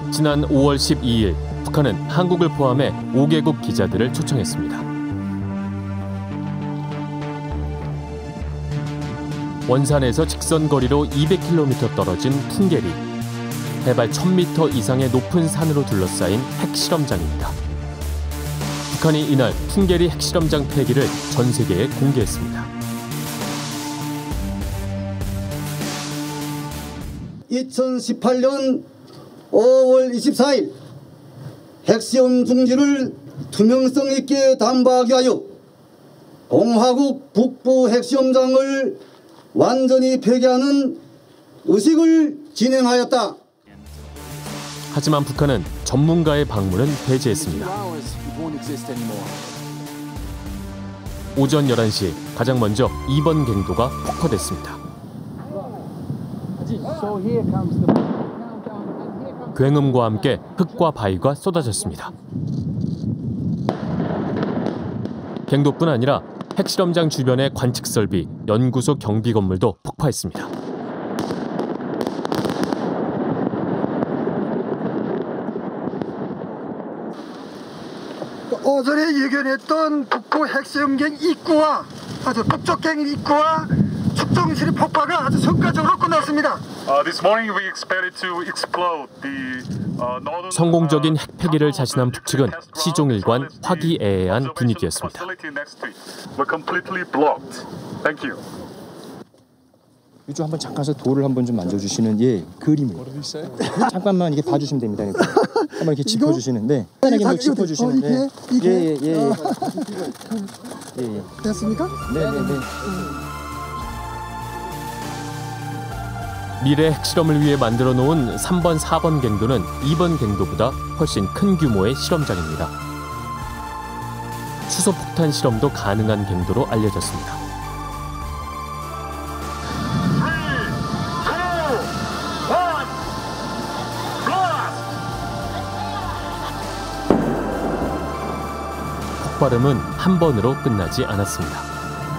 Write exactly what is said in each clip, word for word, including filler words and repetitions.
지난 오월 십이일 북한은 한국을 포함해 오 개국 기자들을 초청했습니다. 원산에서 직선 거리로 이백 킬로미터 떨어진 풍계리. 해발 천 미터 이상의 높은 산으로 둘러싸인 핵실험장입니다. 북한이 이날 풍계리 핵실험장 폐기를 전 세계에 공개했습니다. 이천십팔년 오월 이십사일 핵시험 중지를 투명성 있게 담보하기 위하여 공화국 북부 핵시험장을 완전히 폐기하는 의식을 진행하였다. 하지만 북한은 전문가의 방문은 배제했습니다. 오전 열한 시 가장 먼저 이 번 갱도가 폭파됐습니다. 굉음과 함께 흙과 바위가 쏟아졌습니다. 갱도뿐 아니라 핵실험장 주변의 관측 설비, 연구소 경비 건물도 폭파했습니다. 오전에 예견했던 북부 핵시험장 입구와 아주 북쪽갱 입구와 축정실 폭파가 아주 성과적으로 끝났습니다. Uh, this morning we expected to explode the uh, northern. 성공적인 핵 폐기를 자신한 북측은 시종일관 화기애애한 분위기였습니다. We're completely blocked. Thank you. 이쪽 한번 잠깐서 돌을 한번 좀 만져주시는 예 그림을 잠깐만 이게 봐주시면 됩니다. 한번 이렇게 짚어주시는데 간단하게 짚어주시는데 예예예 예, 예, 예. 예, 예. 됐습니까? 네네네. 미래 핵실험을 위해 만들어 놓은 삼 번, 사 번 갱도는 이 번 갱도보다 훨씬 큰 규모의 실험장입니다. 수소폭탄 실험도 가능한 갱도로 알려졌습니다. 폭발음은 한 번으로 끝나지 않았습니다.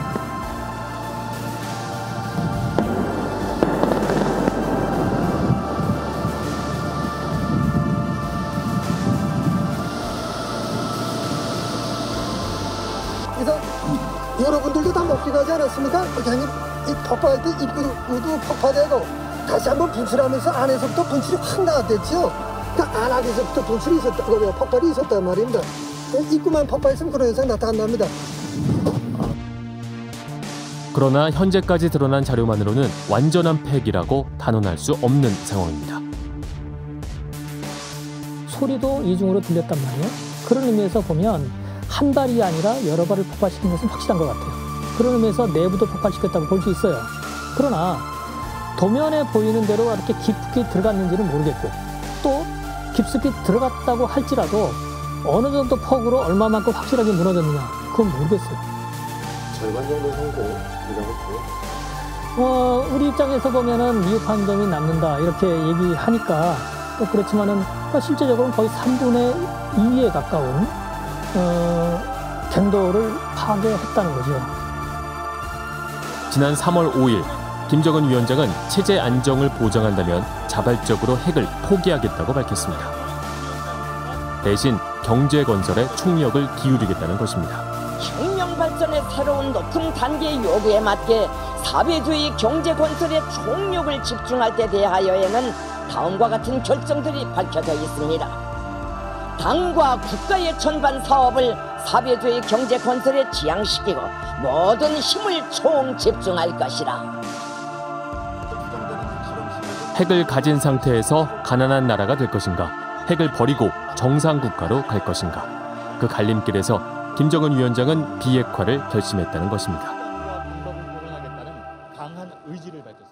그래서 여러분들도 다 목격하지 않았습니까? 그냥 이 폭파할 때 입구도 폭파되고 다시 한번 분출하면서 안에서부터 분출이 확 나왔댔죠. 그러니까 안에서부터 분출이 있었다, 폭발이 있었단 말입니다. 입구만 폭파했으면 그런 현상 나타난답니다. 그러나 현재까지 드러난 자료만으로는 완전한 폐기라고 단언할 수 없는 상황입니다. 소리도 이중으로 들렸단 말이에요. 그런 의미에서 보면 한 발이 아니라 여러 발을 폭발시킨 것은 확실한 것 같아요. 그런 의미에서 내부도 폭발시켰다고 볼 수 있어요. 그러나 도면에 보이는 대로 이렇게 깊게 들어갔는지는 모르겠고 또 깊숙이 들어갔다고 할지라도 어느 정도 폭으로 얼마만큼 확실하게 무너졌느냐 그건 모르겠어요. 절반 정도 성공이라고 보고요. 어, 우리 입장에서 보면은 미흡한 점이 남는다 이렇게 얘기하니까 또 그렇지만은 실제적으로는 거의 삼분의 이에 가까운 어, 갱도를 파괴했다는 거죠. 지난 삼월 오일 김정은 위원장은 체제 안정을 보장한다면 자발적으로 핵을 포기하겠다고 밝혔습니다. 대신 경제 건설에 총력을 기울이겠다는 것입니다. 혁명 발전의 새로운 높은 단계의 요구에 맞게 사회주의 경제 건설에 총력을 집중할 때 대하여에는 다음과 같은 결정들이 밝혀져 있습니다. 당과 국가의 전반 사업을 사회주의 경제 건설에 지향시키고 모든 힘을 총 집중할 것이라. 핵을 가진 상태에서 가난한 나라가 될 것인가, 핵을 버리고 정상국가로 갈 것인가. 그 갈림길에서 김정은 위원장은 비핵화를 결심했다는 것입니다. 강한 의지를 밝혔습니다.